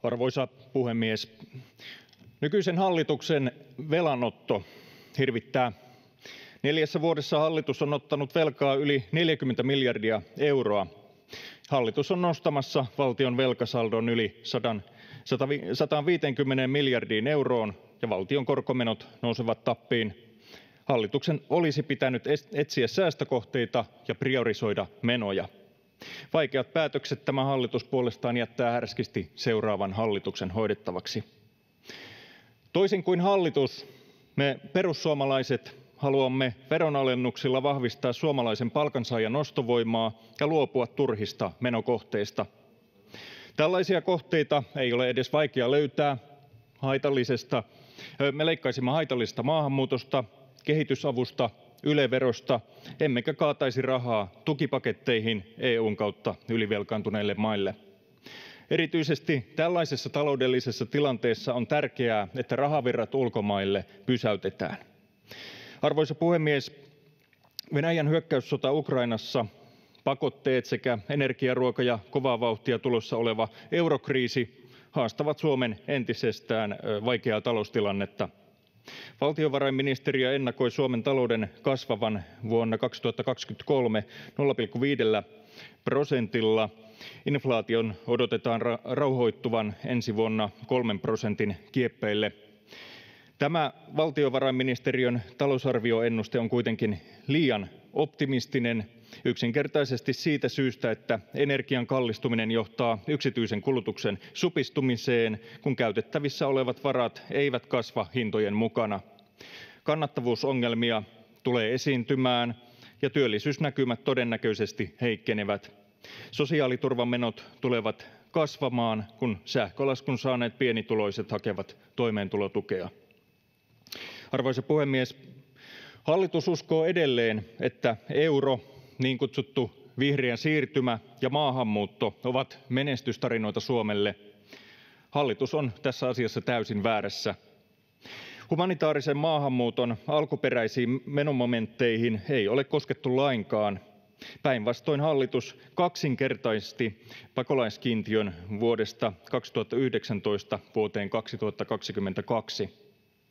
Arvoisa puhemies! Nykyisen hallituksen velanotto hirvittää. 4 vuodessa hallitus on ottanut velkaa yli 40 miljardia euroa. Hallitus on nostamassa valtion velkasaldon yli 150 miljardiin euroon ja valtion korkomenot nousevat tappiin. Hallituksen olisi pitänyt etsiä säästökohteita ja priorisoida menoja. Vaikeat päätökset tämä hallitus puolestaan jättää härskisti seuraavan hallituksen hoidettavaksi. Toisin kuin hallitus, me perussuomalaiset haluamme veronalennuksilla vahvistaa suomalaisen palkansaajan ostovoimaa ja luopua turhista menokohteista. Tällaisia kohteita ei ole edes vaikea löytää. Me leikkaisimme haitallisesta maahanmuutosta, kehitysavusta, Yle-verosta, emmekä kaataisi rahaa tukipaketteihin EU:n kautta ylivelkaantuneille maille. Erityisesti tällaisessa taloudellisessa tilanteessa on tärkeää, että rahavirrat ulkomaille pysäytetään. Arvoisa puhemies! Venäjän hyökkäyssota Ukrainassa, pakotteet sekä energia-, ruoka- ja kovaa vauhtia tulossa oleva eurokriisi haastavat Suomen entisestään vaikeaa taloustilannetta. Valtiovarainministeriö ennakoi Suomen talouden kasvavan vuonna 2023 0,5%. Inflaation odotetaan rauhoittuvan ensi vuonna 3% kieppeille. Tämä valtiovarainministeriön talousarvioennuste on kuitenkin liian optimistinen yksinkertaisesti siitä syystä, että energian kallistuminen johtaa yksityisen kulutuksen supistumiseen, kun käytettävissä olevat varat eivät kasva hintojen mukana. Kannattavuusongelmia tulee esiintymään ja työllisyysnäkymät todennäköisesti heikkenevät. Sosiaaliturvamenot tulevat kasvamaan, kun sähkölaskun saaneet pienituloiset hakevat toimeentulotukea. Arvoisa puhemies! Hallitus uskoo edelleen, että euro, niin kutsuttu vihreä siirtymä ja maahanmuutto ovat menestystarinoita Suomelle. Hallitus on tässä asiassa täysin väärässä. Humanitaarisen maahanmuuton alkuperäisiin menomomentteihin ei ole koskettu lainkaan. Päinvastoin hallitus kaksinkertaisti pakolaiskiintiön vuodesta 2019 vuoteen 2022.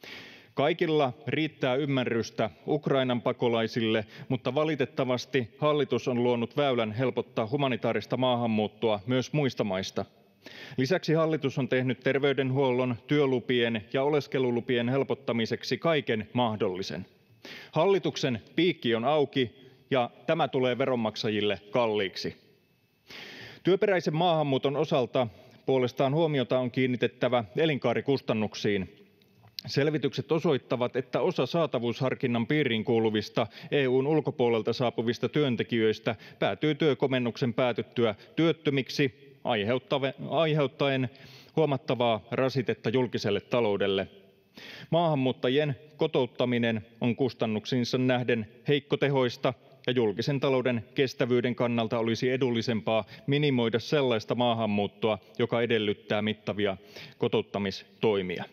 Kaikilla riittää ymmärrystä Ukrainan pakolaisille, mutta valitettavasti hallitus on luonut väylän helpottaa humanitaarista maahanmuuttoa myös muista maista. Lisäksi hallitus on tehnyt terveydenhuollon, työlupien ja oleskelulupien helpottamiseksi kaiken mahdollisen. Hallituksen piikki on auki ja tämä tulee veronmaksajille kalliiksi. Työperäisen maahanmuuton osalta puolestaan huomiota on kiinnitettävä elinkaarikustannuksiin. Selvitykset osoittavat, että osa saatavuusharkinnan piiriin kuuluvista EU:n ulkopuolelta saapuvista työntekijöistä päätyy työkomennuksen päätyttyä työttömiksi, aiheuttaen huomattavaa rasitetta julkiselle taloudelle. Maahanmuuttajien kotouttaminen on kustannuksiinsa nähden heikkotehoista ja julkisen talouden kestävyyden kannalta olisi edullisempaa minimoida sellaista maahanmuuttoa, joka edellyttää mittavia kotouttamistoimia.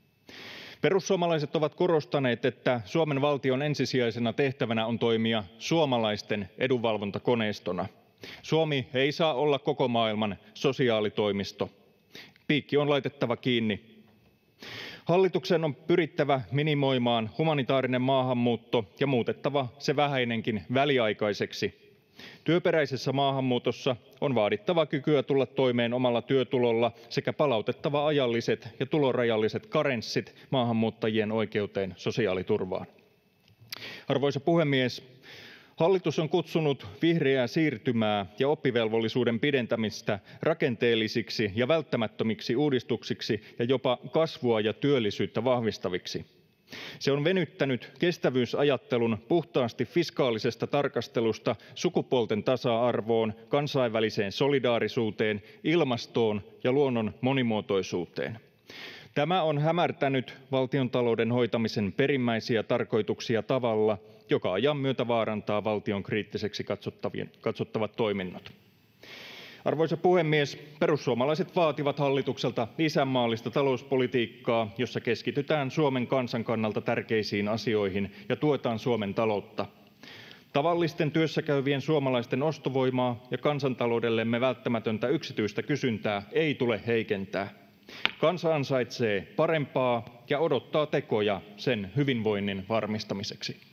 Perussuomalaiset ovat korostaneet, että Suomen valtion ensisijaisena tehtävänä on toimia suomalaisten edunvalvontakoneistona. Suomi ei saa olla koko maailman sosiaalitoimisto. Piikki on laitettava kiinni. Hallituksen on pyrittävä minimoimaan humanitaarinen maahanmuutto ja muutettava se vähäinenkin väliaikaiseksi. Työperäisessä maahanmuutossa on vaadittava kykyä tulla toimeen omalla työtulolla sekä palautettava ajalliset ja tulorajalliset karenssit maahanmuuttajien oikeuteen sosiaaliturvaan. Arvoisa puhemies! Hallitus on kutsunut vihreää siirtymää ja oppivelvollisuuden pidentämistä rakenteellisiksi ja välttämättömiksi uudistuksiksi ja jopa kasvua ja työllisyyttä vahvistaviksi. Se on venyttänyt kestävyysajattelun puhtaasti fiskaalisesta tarkastelusta sukupuolten tasa-arvoon, kansainväliseen solidaarisuuteen, ilmastoon ja luonnon monimuotoisuuteen. Tämä on hämärtänyt valtiontalouden hoitamisen perimmäisiä tarkoituksia tavalla, joka ajan myötä vaarantaa valtion kriittiseksi katsottavat toiminnot. Arvoisa puhemies! Perussuomalaiset vaativat hallitukselta isänmaallista talouspolitiikkaa, jossa keskitytään Suomen kansan kannalta tärkeisiin asioihin ja tuetaan Suomen taloutta. Tavallisten työssäkäyvien suomalaisten ostovoimaa ja kansantaloudellemme välttämätöntä yksityistä kysyntää ei tule heikentää. Kansa ansaitsee parempaa ja odottaa tekoja sen hyvinvoinnin varmistamiseksi.